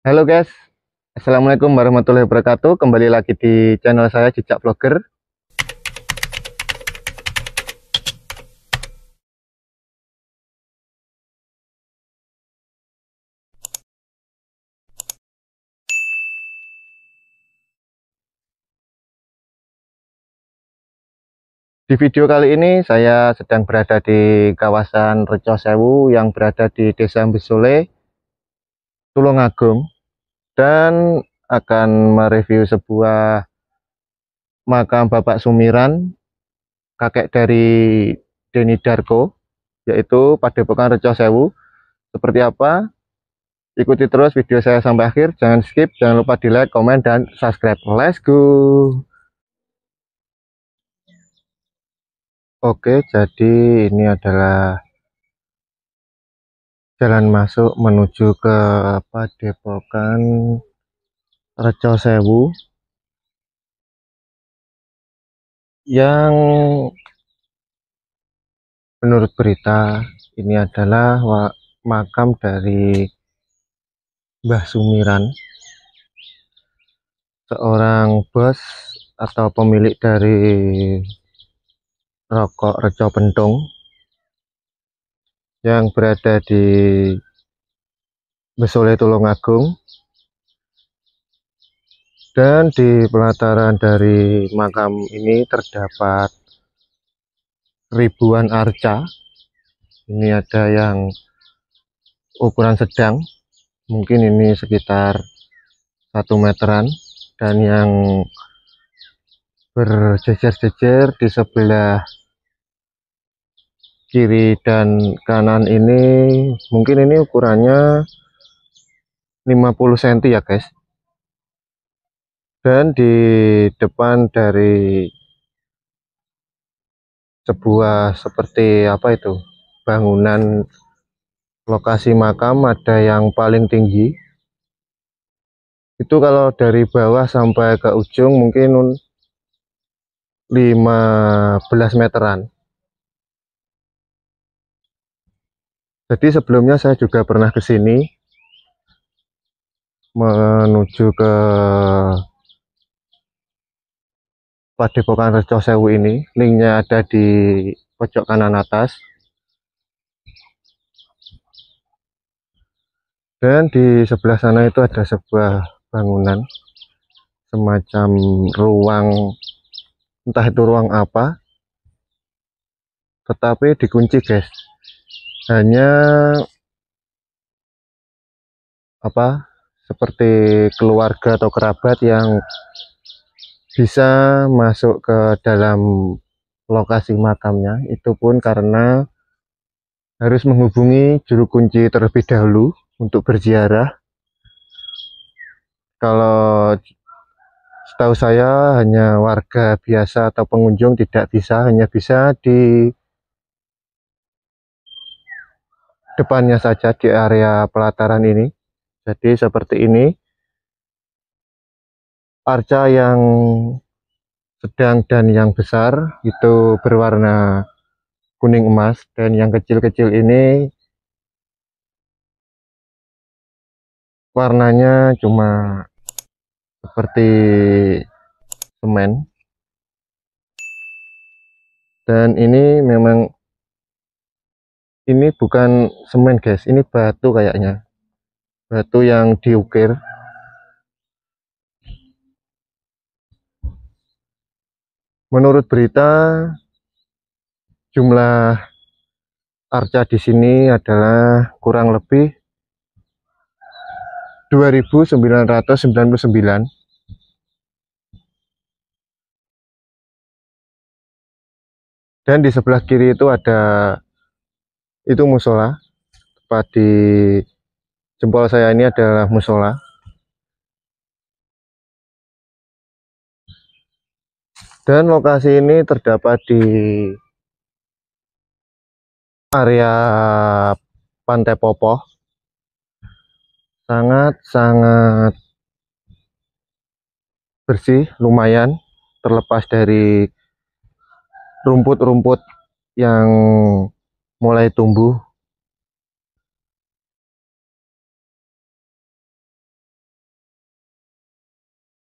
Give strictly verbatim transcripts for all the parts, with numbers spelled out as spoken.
Halo guys, Assalamualaikum warahmatullahi wabarakatuh. Kembali lagi di channel saya Jejak Vlogger. Di video kali ini saya sedang berada di kawasan Reco Sewu yang berada di Desa Mbesole, Tulungagung, dan akan mereview sebuah makam Bapak Sumiran, kakek dari Deni Darko, yaitu Padepokan Reco Sewu. Seperti apa? Ikuti terus video saya sampai akhir, jangan skip, jangan lupa di like, komen, dan subscribe. Let's go! Oke, jadi ini adalah jalan masuk menuju ke Padepokan Reco Sewu yang menurut berita ini adalah makam dari Mbah Sumiran, seorang bos atau pemilik dari Rokok Reco Pentung yang berada di Mbesole, Tulungagung. Dan di pelataran dari makam ini terdapat ribuan arca. Ini ada yang ukuran sedang, mungkin ini sekitar satu meteran, dan yang berjejer-jejer di sebelah kiri dan kanan ini mungkin ini ukurannya lima puluh sentimeter ya guys. Dan di depan dari sebuah seperti apa itu bangunan lokasi makam ada yang paling tinggi itu, kalau dari bawah sampai ke ujung mungkin lima belas meteran. Jadi sebelumnya saya juga pernah ke sini menuju ke Padepokan Reco Sewu ini. Linknya ada di pojok kanan atas. Dan di sebelah sana itu ada sebuah bangunan semacam ruang, entah itu ruang apa, tetapi dikunci guys. Hanya apa seperti keluarga atau kerabat yang bisa masuk ke dalam lokasi makamnya, itu pun karena harus menghubungi juru kunci terlebih dahulu untuk berziarah. Kalau setahu saya hanya warga biasa atau pengunjung tidak bisa, hanya bisa di depannya saja di area pelataran ini. Jadi seperti ini, arca yang sedang dan yang besar itu berwarna kuning emas, dan yang kecil-kecil ini warnanya cuma seperti semen. Dan ini memang ini bukan semen guys, ini batu kayaknya, batu yang diukir. Menurut berita jumlah arca di sini adalah kurang lebih dua ribu sembilan ratus sembilan puluh sembilan. Dan di sebelah kiri itu ada itu musola. Tepat di jempol saya ini adalah musola. Dan lokasi ini terdapat di area Pantai Popoh. Sangat-sangat bersih, lumayan, terlepas dari rumput-rumput yang mulai tumbuh.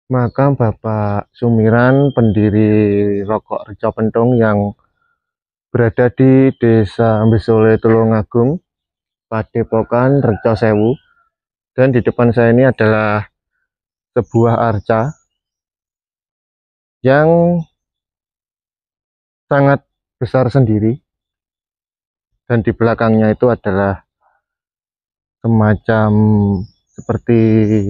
makam Bapak Sumiran, pendiri Rokok Reco Pentung yang berada di Desa Mbesole Tulungagung, Padepokan Reco Sewu. Dan di depan saya ini adalah sebuah arca yang sangat besar sendiri, dan di belakangnya itu adalah semacam seperti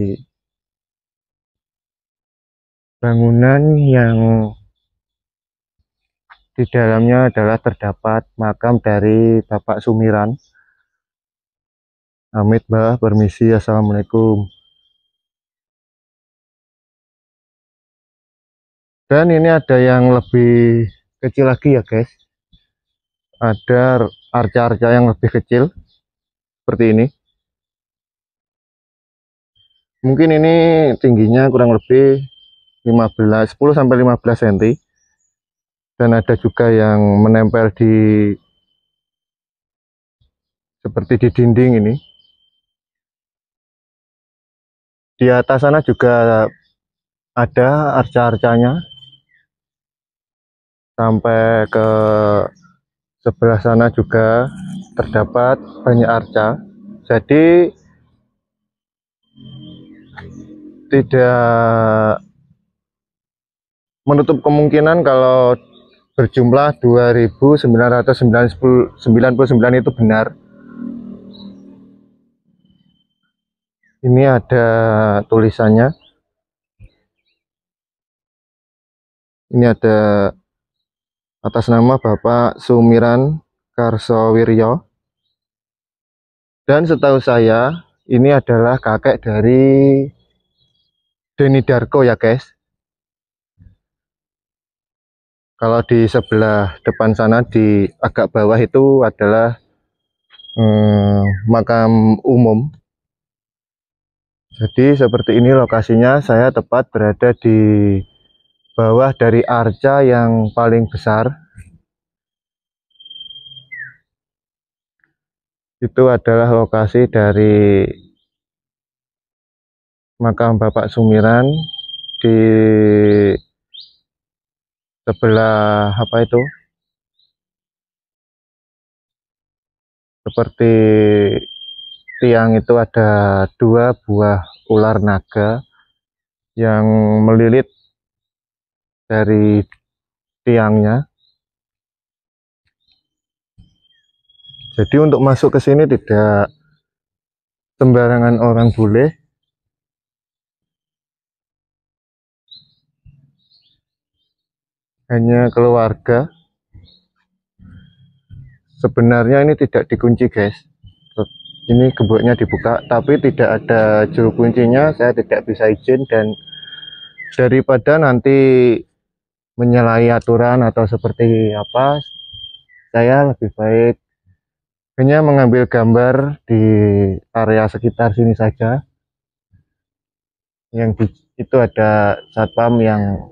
bangunan yang di dalamnya adalah terdapat makam dari Bapak Sumiran. Amit Mbah, permisi, assalamualaikum. Dan ini ada yang lebih kecil lagi ya guys, ada arca-arca yang lebih kecil seperti ini. Mungkin ini tingginya kurang lebih lima belas, sepuluh sampai lima belas sentimeter, dan ada juga yang menempel di seperti di dinding ini. Di atas sana juga ada arca-arcanya sampai ke sebelah sana juga terdapat banyak arca. Jadi tidak menutup kemungkinan kalau berjumlah dua ribu sembilan ratus sembilan puluh sembilan itu benar. Ini ada tulisannya. Ini ada atas nama Bapak Sumiran Karsowiryo. Dan setahu saya ini adalah kakek dari Deni Darko ya guys. Kalau di sebelah depan sana di agak bawah itu adalah hmm, makam umum. Jadi seperti ini lokasinya, saya tepat berada di bawah dari arca yang paling besar. Itu adalah lokasi dari makam Bapak Sumiran di sebelah apa itu? Seperti tiang itu ada dua buah ular naga yang melilit dari tiangnya. Jadi untuk masuk ke sini tidak sembarangan orang boleh. Hanya keluarga. Sebenarnya ini tidak dikunci guys. Ini gemboknya dibuka, tapi tidak ada juru kuncinya. Saya tidak bisa izin, dan daripada nanti menyalahi aturan atau seperti apa, saya lebih baik hanya mengambil gambar di area sekitar sini saja. Yang di, itu ada satpam yang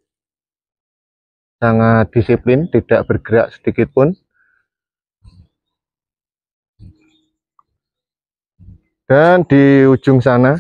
sangat disiplin, tidak bergerak sedikit pun. Dan di ujung sana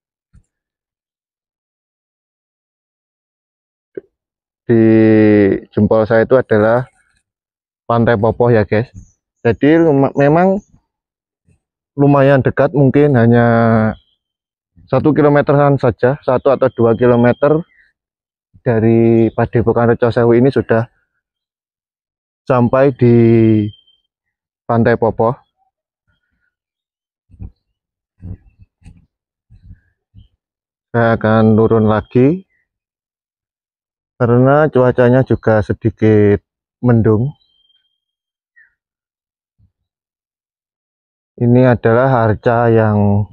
di jempol saya itu adalah Pantai Popoh ya guys. Jadi memang lumayan dekat, mungkin hanya satu kilometeran saja, satu atau dua kilometer dari Padepokan Reco Sewu ini sudah sampai di Pantai Popoh. Saya akan turun lagi karena cuacanya juga sedikit mendung. Ini adalah arca yang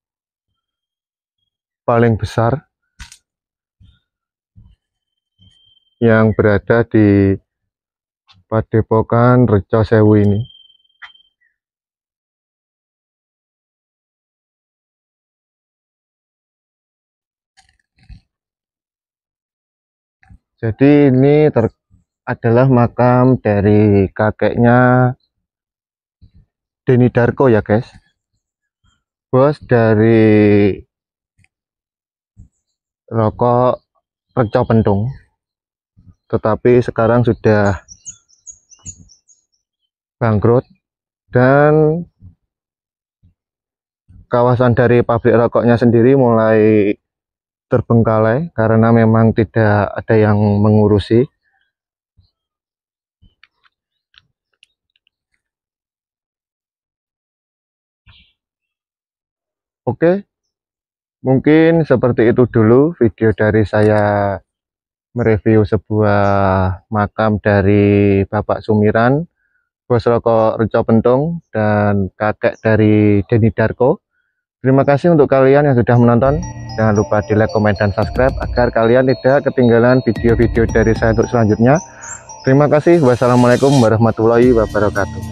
paling besar yang berada di Padepokan Reco Sewu ini. Jadi ini ter adalah makam dari kakeknya Deni Darko ya guys, bos dari rokok Reco Pentung, tetapi sekarang sudah bangkrut dan kawasan dari pabrik rokoknya sendiri mulai terbengkalai karena memang tidak ada yang mengurusi. Oke, mungkin seperti itu dulu video dari saya mereview sebuah makam dari Bapak Sumiran, bos rokok Reco Pentung, dan kakek dari Denny Darko. Terima kasih untuk kalian yang sudah menonton. Jangan lupa di like, komen, dan subscribe agar kalian tidak ketinggalan video-video dari saya untuk selanjutnya. Terima kasih. Wassalamualaikum warahmatullahi wabarakatuh.